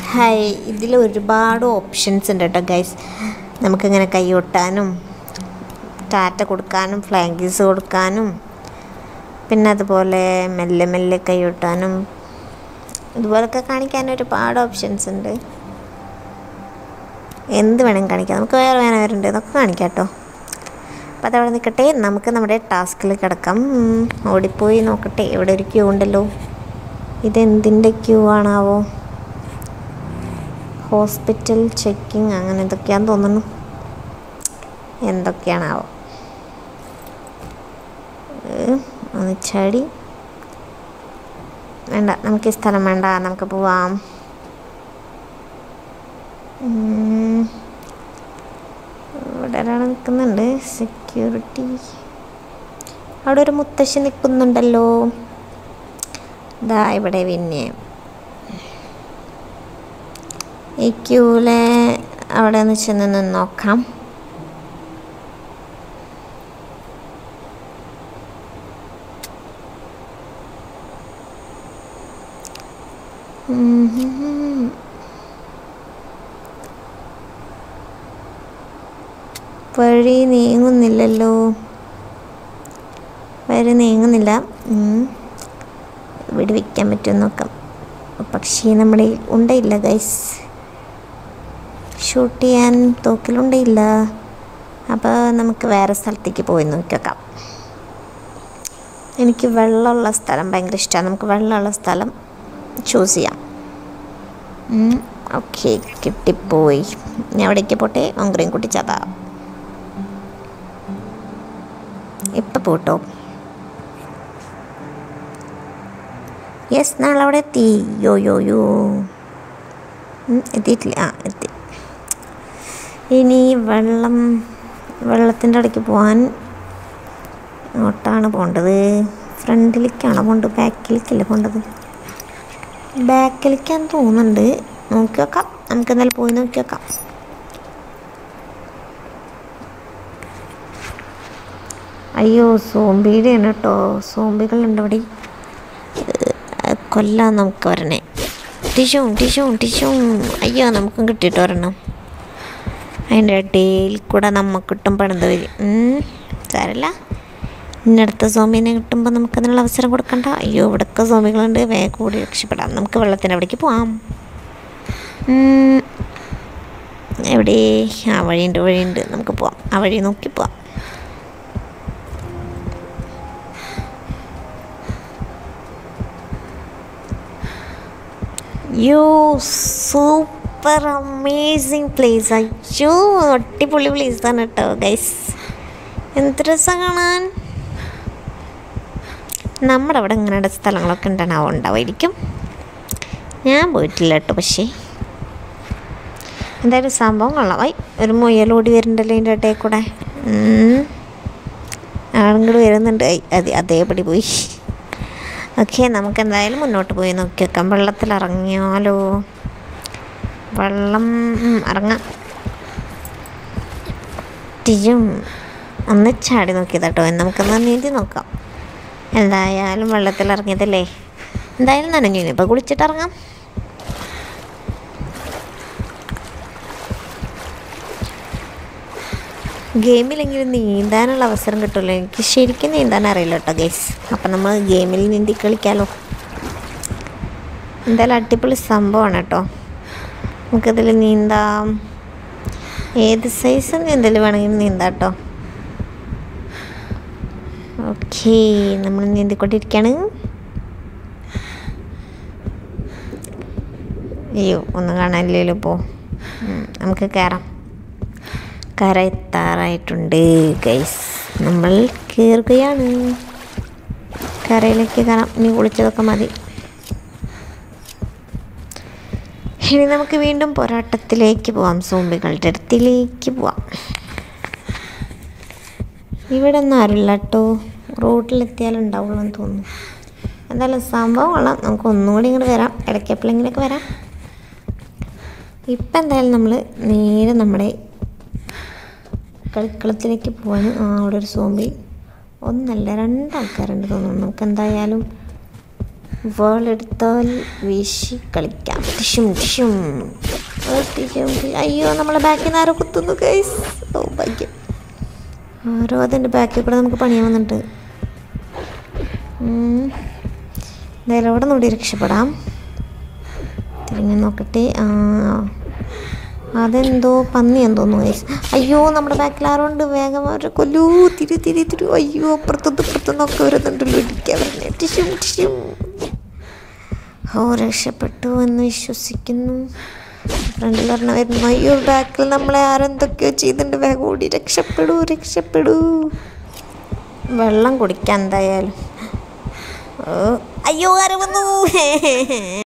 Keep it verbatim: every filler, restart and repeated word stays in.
Hi, ഇതിൽ ഒരുപാട് options ഉണ്ട് കേട്ടോ ഗൈസ്. നമുക്കിങ്ങനെ കൈയൊട്ടാനും ടാറ്റ കൊടുക്കാനും ഫ്ലാങ്കീസ് കൊടുക്കാനും പിന്നെ അതുപോലെ മെല്ലെ മെല്ലെ കൈയൊട്ടാനും ഇതുപോലൊക്കെ കാണിക്കാൻ ഒരുപാട് ഓപ്ഷൻസ് ഉണ്ട്. എന്ത് വേണമെങ്കിൽ കാണിക്കാം. നമുക്ക് വേറെ വേറെ വരുന്നുണ്ട്, ഇതൊക്കെ കാണിക്കാം കേട്ടോ. അപ്പോൾ അതവിടെ നിൽക്കട്ടെ, നമുക്ക് നമ്മുടെ ടാസ്കിൽ കിടക്കാം. ഓടിപ്പോയി നോക്കട്ടെ, ഇവിടെ ഒരു ക്യൂ ഉണ്ടല്ലോ. ഇതെന്തിൻ്റെ ക്യൂ ആണാവോ? ഹോസ്പിറ്റൽ ചെക്കിങ് അങ്ങനെ എന്തൊക്കെയാണെന്ന് തോന്നുന്നു. എന്തൊക്കെയാണാവോ? ഒന്ന് ചടി വേണ്ട, നമുക്ക് ഈ സ്ഥലം വേണ്ട, നമുക്ക് പോവാം. ഇവിടെ ഒരാൾ നിൽക്കുന്നുണ്ട്, സെക്യൂരിറ്റി. അവിടെ ഒരു മുത്തശ്ശി നിൽക്കുന്നുണ്ടല്ലോ. ഇതാ ഇവിടെ പിന്നെ ഈ ക്യൂലെ അവിടെ നിന്ന് ചെന്ന് നോക്കാം. വഴി നീങ്ങുന്നില്ലല്ലോ, വഴി നീങ്ങുന്നില്ല. ഇവിടെ വയ്ക്കാൻ പറ്റുമെന്ന് നോക്കാം. പക്ഷേ നമ്മുടെ ഉണ്ടയില്ല ഗൈസ്, ഷൂട്ട് ചെയ്യാൻ തോക്കിലുണ്ടയില്ല. അപ്പോൾ നമുക്ക് വേറെ സ്ഥലത്തേക്ക് പോയി നോക്കിയേക്കാം. എനിക്ക് വെള്ളമുള്ള സ്ഥലം ഭയങ്കര ഇഷ്ടമാണ്. നമുക്ക് വെള്ളമുള്ള സ്ഥലം ചൂസ് ചെയ്യാം. ഓക്കെ, കിട്ടിപ്പോയി. ഞാൻ എവിടേക്ക് പോട്ടെ? ഒങ്കറയും കുട്ടിച്ചതാ ഇപ്പം പോട്ടോ. യെസ്, നാളവിടെ എത്തി. യോ യോ യോ എത്തിയിട്ടില്ല. ആ എത്തി. ഇനി വെള്ളം വെള്ളത്തിൻ്റെ ഇടയ്ക്ക് പോകാൻ എങ്ങോട്ടാണ് പോകേണ്ടത്? ഫ്രണ്ടിലേക്കാണോ പോകേണ്ടത്? ബാക്കിലേക്കല്ലേ പോകേണ്ടത്? ബാക്കിലേക്കാന്ന് തോന്നുന്നുണ്ട്. നോക്കി വെക്കാം, നമുക്ക് എന്തായാലും പോയി നോക്കി വെക്കാം. അയ്യോ, സോംബിയുടെയാണ് കേട്ടോ. സോംബികളുണ്ട് ഇവിടെ, കൊല്ലാൻ നമുക്ക് വരണേ. ടിഷും ടിഷും ടിഷും. അയ്യോ, നമുക്കും കിട്ടിയിട്ട് വരണം. അതിൻ്റെ ഇടയിൽ കൂടെ നമുക്ക് കിട്ടും പണിത് വരും. സാരല്ല, ഇന്നടുത്ത സോംബിനെ കിട്ടുമ്പോൾ നമുക്കതിനുള്ള അവസരം കൊടുക്കണ്ട. അയ്യോ, ഇവിടെയൊക്കെ സോംബികളുണ്ട്, വേഗം കൂടി രക്ഷപ്പെടാം. നമുക്ക് വെള്ളത്തിൻ്റെ അവിടേക്ക് പോവാം. എവിടെ? ആ വഴിയുണ്ട്, വഴിയുണ്ട്, നമുക്ക് പോവാം. ആ വഴി നോക്കി പോവാം. യോ, സൂപ്പർ അമേസിങ് പ്ലേസ്. അയ്യോ, അടിപൊളി പ്ലേസാണ് കേട്ടോ ഗൈസ്. എന്ത് രസം കാണാൻ. നമ്മുടെ അവിടെ ഇങ്ങനെയുള്ള സ്ഥലങ്ങളൊക്കെ ഉണ്ടാണോ? ഉണ്ടാവുമായിരിക്കും. ഞാൻ പോയിട്ടില്ല കേട്ടോ. പക്ഷേ എന്തായാലും സംഭവം കൊള്ളാം. ഐ, ഒരു മുയലോടി വരുന്നുണ്ടല്ലോ ഇതിൻ്റെ ഇടയിൽ കൂടെ. ആളുകൾ വരുന്നുണ്ട്. ഐ, അതെ അതേപടി പോയി. ഓക്കെ, നമുക്ക് എന്തായാലും മുന്നോട്ട് പോയി നോക്കി വെക്കാം. വെള്ളത്തിൽ ഇറങ്ങിയാലോ? വെള്ളം ഇറങ്ങാം. ടിയും ഒന്ന് ചാടി നോക്കിയതാട്ടോ. നമുക്കൊന്ന് നീന്തി നോക്കാം. എന്തായാലും വെള്ളത്തിൽ ഇറങ്ങിയതല്ലേ, എന്തായാലും നനഞ്ഞു. ഇപ്പോൾ കുളിച്ചിട്ട് ഇറങ്ങാം. ഗെയിമിലെങ്കിലും നീന്താനുള്ള അവസരം കിട്ടുമല്ലോ. എനിക്ക് ശരിക്കും നീന്താൻ അറിയില്ല കേട്ടോ ഗൈസ്. അപ്പം നമ്മൾ ഗെയിമിൽ നീന്തി കളിക്കാമല്ലോ. എന്തായാലും അടിപൊളി സംഭവമാണ് കേട്ടോ. നമുക്കിതിൽ നീന്താം. ഏത് സൈസ് നീന്തൽ വേണമെങ്കിലും നീന്താം കേട്ടോ. ഓക്കെ, നമ്മൾ നീന്തിക്കൊണ്ടിരിക്കുകയാണ്. അയ്യോ, ഒന്നും കാണാനില്ലല്ലോ. ഇപ്പോൾ നമുക്ക് കയറാം. കര എത്താറായിട്ടുണ്ട് ഗൈസ്. നമ്മൾ കയറുകയാണ്. കരയിലേക്ക് കയറാം. ഇനി കുളിച്ചതൊക്കെ മതി. ഇനി നമുക്ക് വീണ്ടും പോരാട്ടത്തിലേക്ക് പോവാം. സോംബികളുടെ അടുത്തിലേക്ക് പോവാം. ഇവിടെ ഒന്നും ആരില്ല കേട്ടോ. റോഡിലെത്തിയാലും ഉണ്ടാവുള്ളൂ എന്ന് തോന്നുന്നു. എന്തായാലും സംഭവം കൊള്ളാം. നമുക്ക് ഒന്നുകൂടി ഇങ്ങോട്ട് വരാം. ഇടയ്ക്ക് എപ്പോഴെങ്കിലൊക്കെ വരാം. ഇപ്പം എന്തായാലും നമ്മൾ നേരെ നമ്മുടെ കളിക്കളത്തിലേക്ക് പോവാണ്. ആ, അവിടെ ഒരു സോംബി. ഒന്നല്ല രണ്ടാൾക്കാരുണ്ട് തോന്നുന്നു. നമുക്ക് എന്തായാലും വാളെടുത്താൽ വീശി കളിക്കാം. ടിഷും ടിഷും ടിഷും. അയ്യോ, നമ്മളെ ബാക്കിൽ നിന്ന് ആരോ കുത്തുന്നു ഗൈസ്. ഓ ഭാഗ്യം, ആരോ അതിൻ്റെ ബാക്കിൽ കൂടെ നമുക്ക് പണിയാൻ വന്നിട്ട്. എന്തായാലും അവിടെ നിന്നൂടി രക്ഷപ്പെടാം. തിരിഞ്ഞ് നോക്കട്ടെ. ആ, അതെന്തോ പന്നിയെന്ന് തോന്നുന്നു ഗൈസ്. അയ്യോ, നമ്മുടെ ബാക്കിൽ ആരുണ്ട്, വേഗം അവരെ കൊല്ലൂ. തിരി തിരി തിരി. അയ്യോ, അപ്പുറത്തുനിന്ന് ഇപ്പുറത്തുനിന്നൊക്കെ വരുന്നുണ്ടല്ലോ ഇടിക്കാൻ പറഞ്ഞേ. ടിഷും ടിഷും. ഓ, രക്ഷപ്പെട്ടു എന്ന് വിശ്വസിക്കുന്നു. ഫ്രണ്ടിൽ പറഞ്ഞ വരുന്നു. അയ്യോ, ബാക്കിൽ നമ്മളെ ആരെന്തൊക്കെയോ ചെയ്തിട്ടുണ്ട്. വേഗം ഓടി രക്ഷപ്പെടൂ, രക്ഷപ്പെടൂ. വെള്ളം കുടിക്കാൻ എന്തായാലും. ഓ, അയ്യോ, ആര് വന്നു.